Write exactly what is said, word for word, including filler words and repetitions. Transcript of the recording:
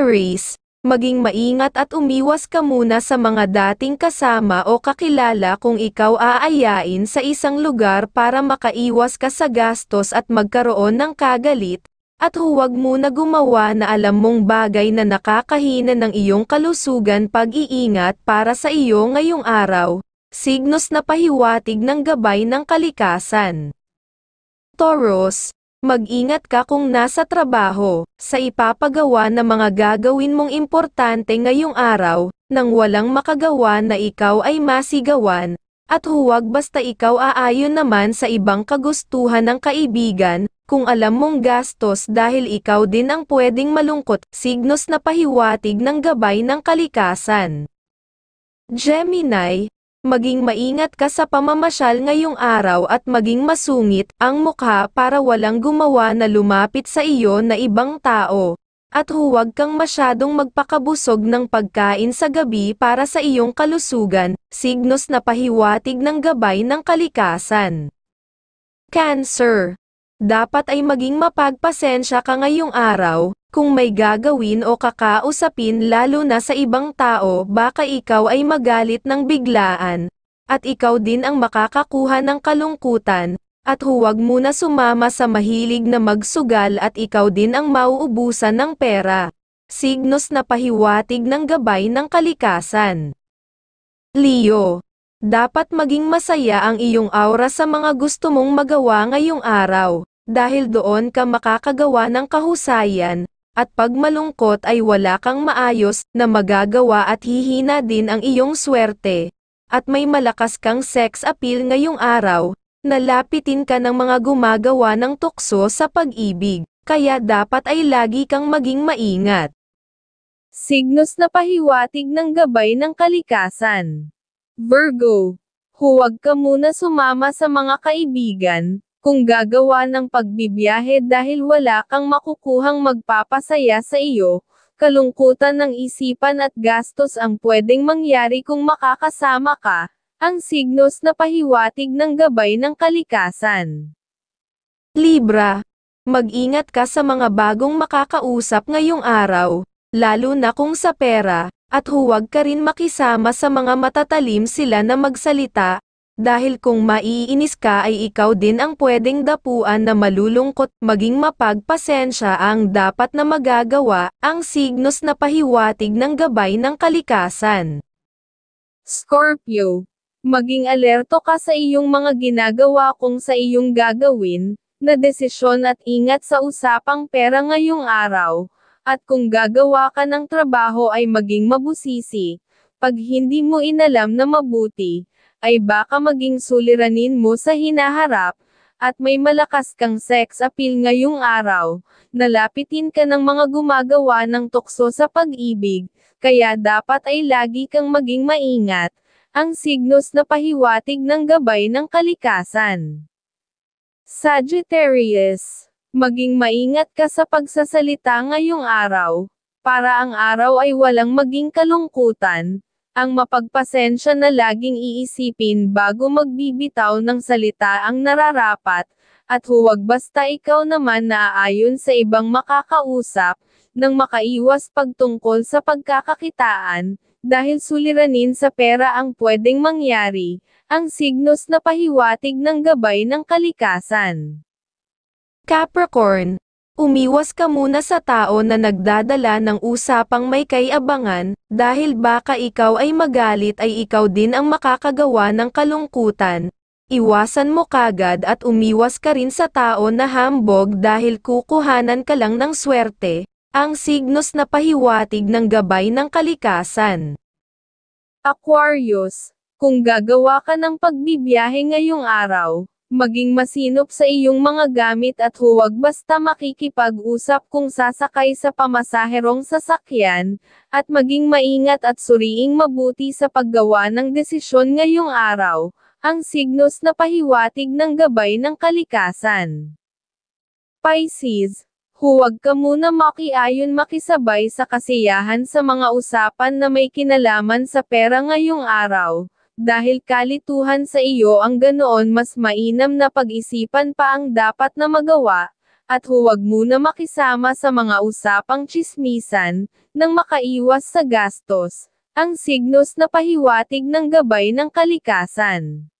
Aries, maging maingat at umiwas ka muna sa mga dating kasama o kakilala kung ikaw aayain sa isang lugar para makaiwas ka sa gastos at magkaroon ng kagalit, at huwag muna gumawa na alam mong bagay na nakakahina ng iyong kalusugan. Pag-iingat para sa iyo ngayong araw, signos na pahiwatig ng gabay ng kalikasan. Taurus, mag-ingat ka kung nasa trabaho, sa ipapagawa ng mga gagawin mong importante ngayong araw, nang walang makagawa na ikaw ay masigawan, at huwag basta ikaw aayon naman sa ibang kagustuhan ng kaibigan, kung alam mong gastos dahil ikaw din ang pwedeng malungkot. Signos na pahiwatig ng gabay ng kalikasan. Gemini, maging maingat ka sa pamamasyal ngayong araw at maging masungit ang mukha para walang gumawa na lumapit sa iyo na ibang tao, at huwag kang masyadong magpakabusog ng pagkain sa gabi para sa iyong kalusugan. Signos na pahiwatig ng gabay ng kalikasan. Cancer, dapat ay maging mapagpasensya ka ngayong araw, kung may gagawin o kakausapin lalo na sa ibang tao. Baka ikaw ay magalit ng biglaan, at ikaw din ang makakakuha ng kalungkutan, at huwag muna sumama sa mahilig na magsugal at ikaw din ang mauubusan ng pera. Signos na pahiwatig ng gabay ng kalikasan. Leo, dapat maging masaya ang iyong aura sa mga gusto mong magawa ngayong araw, dahil doon ka makakagawa ng kahusayan, at pag malungkot ay wala kang maayos na magagawa at hihina din ang iyong swerte, at may malakas kang sex appeal ngayong araw, nalapitin ka ng mga gumagawa ng tukso sa pag-ibig, kaya dapat ay lagi kang maging maingat. Signos na pahiwatig ng gabay ng kalikasan. Virgo, huwag ka muna sumama sa mga kaibigan kung gagawa ng pagbibiyahe dahil wala kang makukuhang magpapasaya sa iyo. Kalungkutan ng isipan at gastos ang pwedeng mangyari kung makakasama ka. Ang signos na pahiwatig ng gabay ng kalikasan. Libra, mag-ingat ka sa mga bagong makakausap ngayong araw, lalo na kung sa pera, at huwag ka rin makisama sa mga matatalim sila na magsalita, dahil kung maiinis ka ay ikaw din ang pwedeng dapuan na malulungkot. Maging mapagpasensya ang dapat na magagawa. Ang signos na pahiwatig ng gabay ng kalikasan. Scorpio, maging alerto ka sa iyong mga ginagawa kung sa iyong gagawin na desisyon at ingat sa usapang pera ngayong araw, at kung gagawa ka ng trabaho ay maging mabusisi. Pag hindi mo inalam na mabuti, ay baka maging suliranin mo sa hinaharap, at may malakas kang sex appeal ngayong araw, nalapitin ka ng mga gumagawa ng tukso sa pag-ibig, kaya dapat ay lagi kang maging maingat. Ang signos na pahiwatig ng gabay ng kalikasan. Sagittarius, maging maingat ka sa pagsasalita ngayong araw, para ang araw ay walang maging kalungkutan. Ang mapagpasensya na laging iisipin bago magbibitaw ng salita ang nararapat, at huwag basta ikaw naman naaayon sa ibang makakausap, nang makaiwas pagtungkol sa pagkakakitaan, dahil suliranin sa pera ang pwedeng mangyari. Ang signos na pahiwatig ng gabay ng kalikasan. Capricorn, umiwas ka muna sa tao na nagdadala ng usapang may kaiabangan, dahil baka ikaw ay magalit ay ikaw din ang makakagawa ng kalungkutan. Iwasan mo kagad at umiwas ka rin sa tao na hambog dahil kukuhanan ka lang ng swerte. Ang signos na pahiwatig ng gabay ng kalikasan. Aquarius, kung gagawa ka ng pagbibiyahe ngayong araw, maging masinop sa iyong mga gamit at huwag basta makikipag-usap kung sasakay sa pamasaherong sasakyan, at maging maingat at suriing mabuti sa paggawa ng desisyon ngayong araw. Ang signos na pahiwatig ng gabay ng kalikasan. Pisces, huwag ka muna makiayon makisabay sa kasiyahan sa mga usapan na may kinalaman sa pera ngayong araw. Dahil kalituhan sa iyo ang ganoon, mas mainam na pag-isipan pa ang dapat na magawa. at huwag muna makisama sa mga usapang tsismisan, nang makaiwas sa gastos, ang signos na pahiwatig ng gabay ng kalikasan.